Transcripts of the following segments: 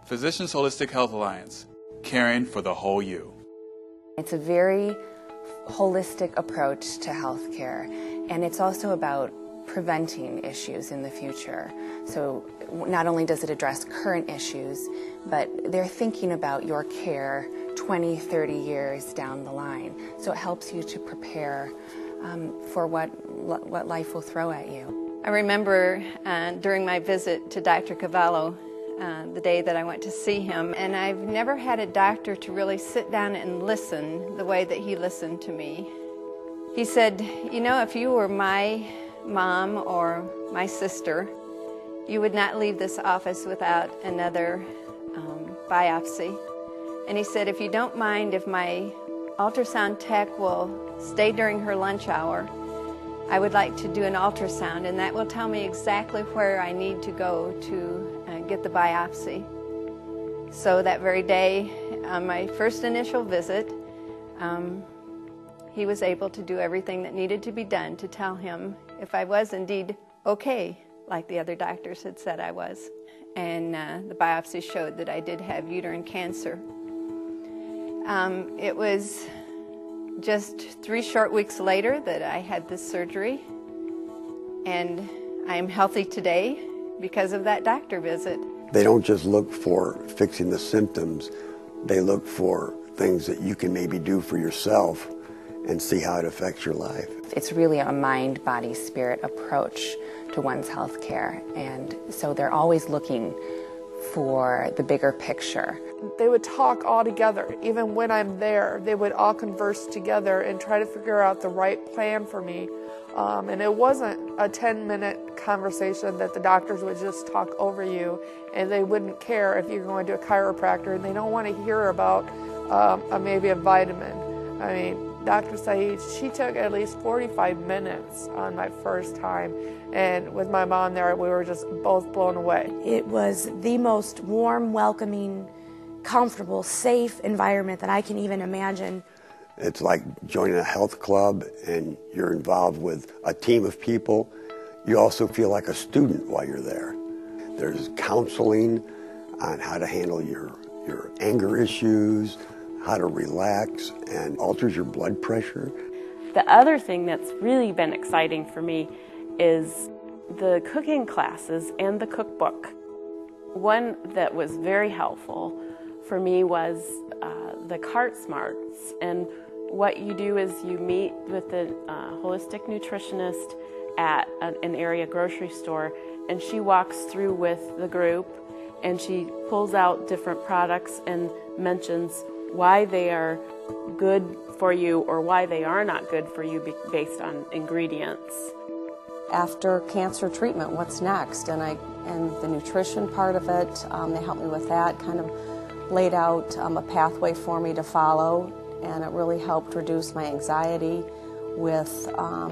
Physicians Holistic Health Alliance, caring for the whole you. It's a very holistic approach to healthcare, and it's also about preventing issues in the future. So not only does it address current issues, but they're thinking about your care 20, 30 years down the line. So it helps you to prepare for what life will throw at you. I remember during my visit to Dr. Cavallo, the day that I went to see him, and I've never had a doctor to really sit down and listen the way that he listened to me. He said, you know, if you were my mom or my sister, you would not leave this office without another biopsy. And he said, if you don't mind if my ultrasound tech will stay during her lunch hour, I would like to do an ultrasound, and that will tell me exactly where I need to go to get the biopsy. So that very day, on my first initial visit, he was able to do everything that needed to be done to tell him if I was indeed okay, like the other doctors had said I was. And the biopsy showed that I did have uterine cancer. It was just 3 short weeks later that I had this surgery, and I am healthy today because of that doctor visit. They don't just look for fixing the symptoms, they look for things that you can maybe do for yourself and see how it affects your life. It's really a mind, body, spirit approach to one's health care, and so they're always looking for the bigger picture. They would talk all together. Even when I'm there, they would all converse together and try to figure out the right plan for me. And it wasn't a 10-minute conversation that the doctors would just talk over you, and they wouldn't care if you're going to a chiropractor, and they don't want to hear about maybe a vitamin. I mean, Dr. Saeed, she took at least 45 minutes on my first time, and with my mom there, we were just both blown away. It was the most warm, welcoming, comfortable, safe environment that I can even imagine. It's like joining a health club and you're involved with a team of people. You also feel like a student while you're there. There's counseling on how to handle your anger issues, how to relax, and alters your blood pressure. The other thing that's really been exciting for me is the cooking classes and the cookbook. One that was very helpful for me was the Cart Smarts, and what you do is you meet with the holistic nutritionist at an area grocery store, and she walks through with the group and she pulls out different products and mentions why they are good for you or why they are not good for you based on ingredients. After cancer treatment, what's next? And the nutrition part of it, they helped me with that, kind of laid out a pathway for me to follow, and it really helped reduce my anxiety with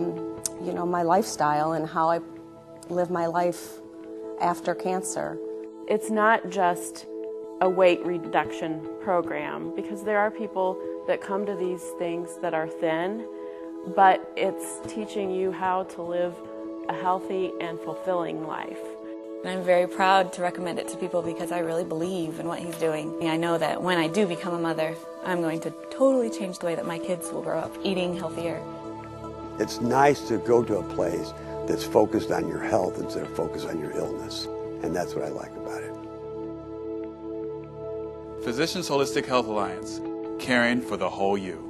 my lifestyle and how I live my life after cancer. It's not just a weight reduction program, because there are people that come to these things that are thin, but it's teaching you how to live a healthy and fulfilling life. And I'm very proud to recommend it to people because I really believe in what he's doing. I know that when I do become a mother, I'm going to totally change the way that my kids will grow up eating healthier. It's nice to go to a place that's focused on your health instead of focused on your illness, and that's what I like about it. Physicians Holistic Health Alliance, caring for the whole you.